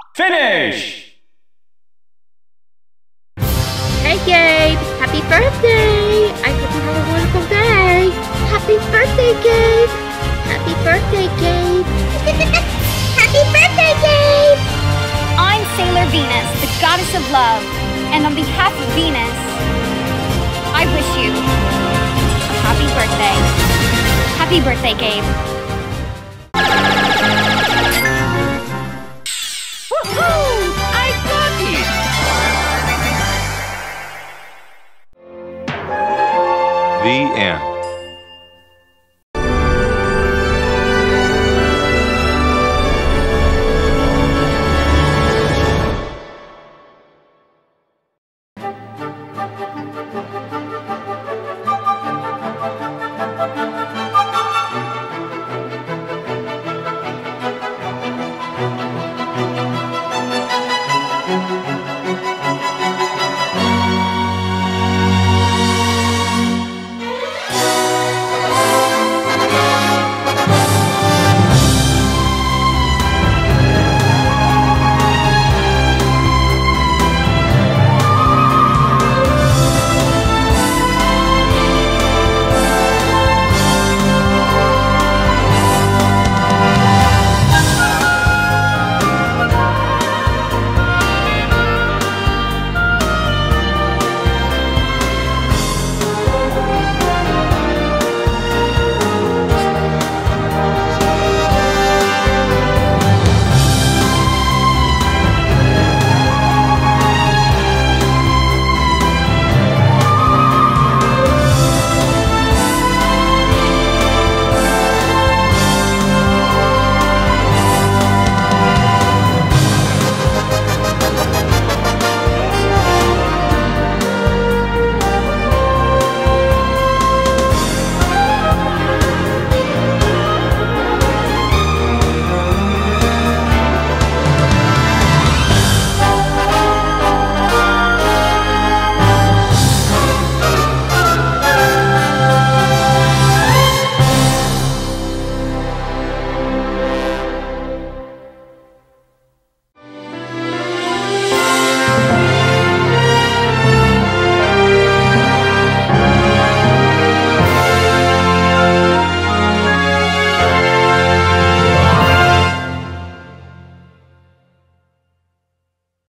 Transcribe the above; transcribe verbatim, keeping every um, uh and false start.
Finish! Hey Gabe, happy birthday! I hope you have a wonderful day. Happy birthday, Gabe! Happy birthday, Gabe! Happy birthday, Gabe! I'm Sailor Venus, the goddess of love, and on behalf of Venus, I wish you a happy birthday. Happy birthday, Gabe.